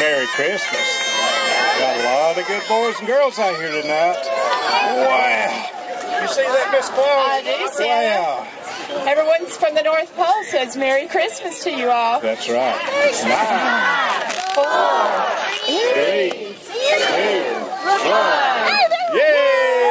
Merry Christmas. Got a lot of good boys and girls out here tonight. Wow. You see that, Miss Chloe? I do see it. Wow. Everyone's from the North Pole says Merry Christmas to you all. That's right. 9, 4, 3, 2, 1. Yay!